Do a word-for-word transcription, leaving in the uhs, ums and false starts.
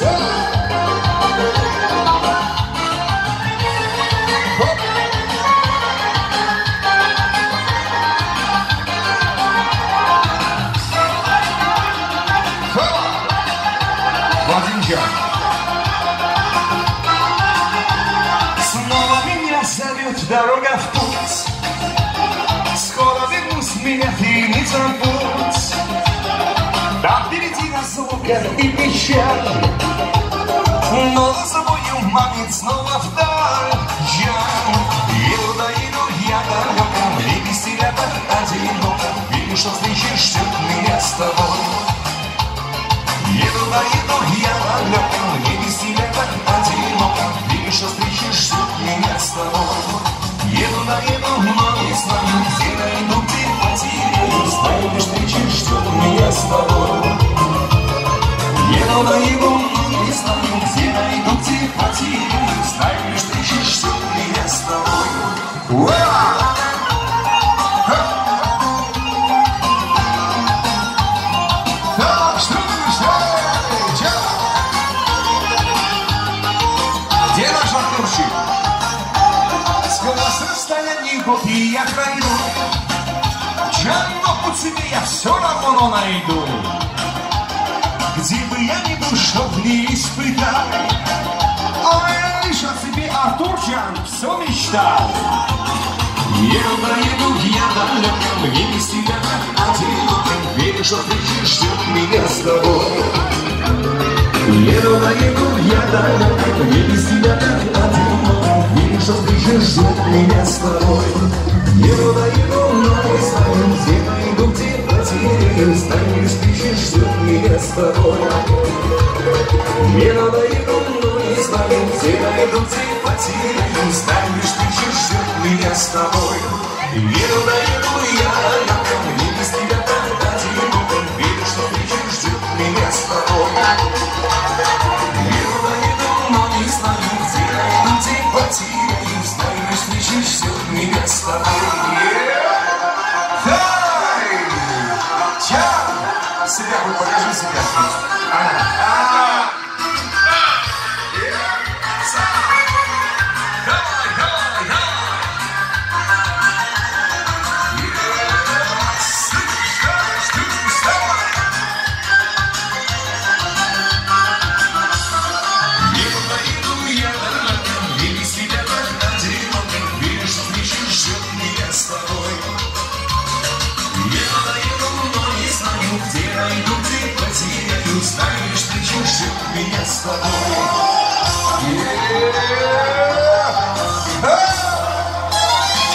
Снова меня зовет дорога в путь. Скоро вернусь, меня ты не забудь. Там впереди нас звука и печаль, но за собою манит снова вдаль. Я еду, да еду, я далеко, и без тебя так одиноко. Вижу, что встречи ждет меня с тобой. Еду, да еду, я далеко, и без тебя так одиноко. Вижу, что встречи ждет меня с тобой. Еду, да еду, но не знаю, где найду, где потеряю. Знаю, лишь встречи ждет меня с тобой. Еду, да еду, но не знаю, где найду, где потеряю. Знаю, лишь встречи ждет меня с тобой. Так, что ты ждешь? Где наш Артурчик? Сквозь расстояние год и я пройду. Джанно по тебе я все равно найду. Где бы я ни был, чтоб не испытал. А я лишь о себе, Артурчан, все мечтал. Еду, да еду, я далеко, мне без тебя так одиноко. Верю, что встреча ждет меня с тобой. Еду, да еду, я далеко, мне без тебя так одиноко. Верю, что встреча ждет меня с тобой. Еду, да еду, но не знаю, где найду, где потеряю. Знаю, встреча ждет меня с тобой. Еду, да еду, но не знаю, где найду, где потеряю. Знаю, встреча ждет меня с тобой. Еду, да еду, я далеко, мне без тебя так одиноко. Верю, что встреча ждет меня с тобой. Еду, да еду, но не знаю, где найду, где потеряю. Знаю, встреча ждет меня с тобой. Себя, вы покажи себя. А-а-а. Давай, давай, давай. Еду, поеду, я далеко, и без тебя так одиноко. Верю, что встреча ждет меня с тобой. Еду, поеду, но не знаю, где найду, где потеряю. Знаю, лишь встреча ждет меня с тобой.